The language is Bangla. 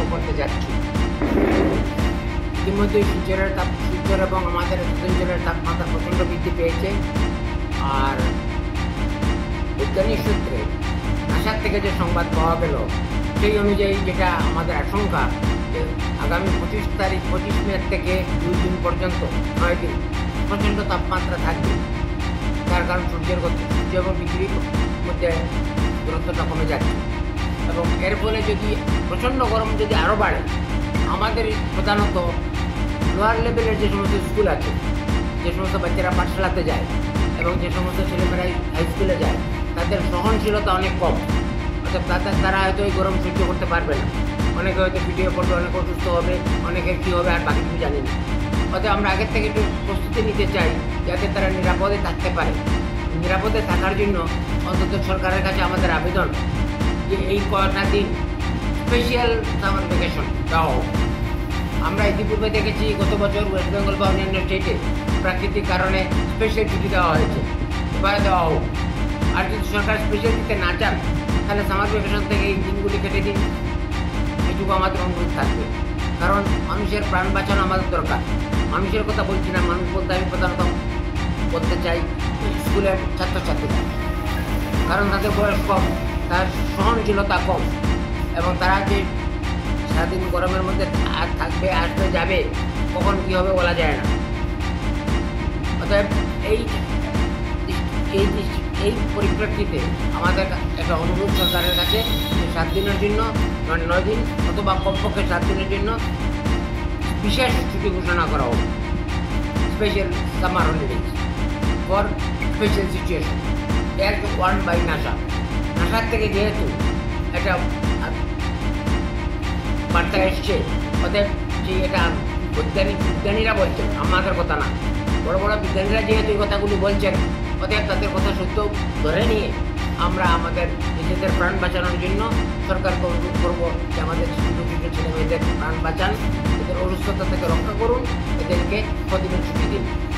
করতে যাচ্ছি। ইতিমধ্যে সূর্যের এবং আমাদের অঞ্চলের তাপমাত্রা প্রচণ্ড বৃদ্ধি পেয়েছে। আর বৈজ্ঞানিক সূত্রে নাসার থেকে যে সংবাদ পাওয়া গেল সেই অনুযায়ী যেটা আমাদের আশঙ্কা যে আগামী 25 মে থেকে 2 দিন পর্যন্ত 9 দিন প্রচণ্ড তাপমাত্রা থাকবে। তার কারণ সূর্য এবং পৃথিবীর মধ্যে দূরত্বটা কমে যাচ্ছে এবং এর ফলে যদি প্রচণ্ড গরম যদি আরও বাড়ে, আমাদের প্রধানত লোয়ার লেভেলের যে সমস্ত স্কুল আছে, যে সমস্ত বাচ্চারা পাঠশালাতে যায় এবং যে সমস্ত ছেলেমেয়েরা হাই স্কুলে যায়, তাদের সহনশীলতা অনেক কম। অর্থাৎ তারা হয়তো এই গরম সহ্য করতে পারবে না। অনেকে হয়তো ভিডিও পড়বে, অনেকে অসুস্থ হবে, অনেকের কী হবে আর বাকি কিছু জানি না। অর্থাৎ আমরা আগের থেকে একটু প্রস্তুতি নিতে চাই যাতে তারা নিরাপদে থাকতে পারে। নিরাপদে থাকার জন্য অন্তত সরকারের কাছে আমাদের আবেদন যে এই কয়টা দিন স্পেশাল সামার ভ্যাকেশন দাও। আমরা ইতিপূর্বে দেখেছি গত বছর ওয়েস্ট বেঙ্গল বা অন্যান্য স্টেটে প্রাকৃতিক কারণে স্পেশাল ছুটি দেওয়া হয়েছে, এবারে দেওয়া হোক। আর যদি সরকার স্পেশাল দিতে না চান তাহলে সামার ভ্যাকেশন থেকে এই দিনগুলি কেটে দিন, এটুকু আমাদের অনুরোধ থাকবে। কারণ মানুষের প্রাণ বাঁচানো আমাদের দরকার। মানুষের কথা বলছি না, মানুষ বলতে আমি প্রধানত বলতে চাই স্কুলের ছাত্রছাত্রীরা, কারণ তাদের বয়স কম, তার সহনশীলতা কম এবং তারা যে সারাদিন গরমের মধ্যে থাকবে, আসবে, যাবে, কখন কী হবে বলা যায় না। অতএব এই পরিপ্রেক্ষিতে আমাদের একটা অনুরোধ সরকারের কাছে যে 7 দিনের জন্য 9 দিন অথবা কমপক্ষে 7 দিনের জন্য বিশেষ ছুটি ঘোষণা করা হোক, special summer holidays for special situation এর ওয়ান বাই নাসা। নাসার থেকে যেহেতু একটা বার্তা এসছে, অতএব যে এটা বিজ্ঞানীরা বলছেন, আমাদের কথা না, বড় বড় বিজ্ঞানীরা যেহেতু এই কথাগুলি বলছেন, অতএব তাদের কথা সত্য ধরে নিয়ে আমরা আমাদের নিজেদের প্রাণ বাঁচানোর জন্য সরকারকে অনুরোধ করবো যে আমাদের ছোটো ছোটো ছেলে মেয়েদের প্রাণ বাঁচান, এদের অসুস্থতা থেকে রক্ষা করুন, এদেরকে প্রতিদিন ছুটি দিন।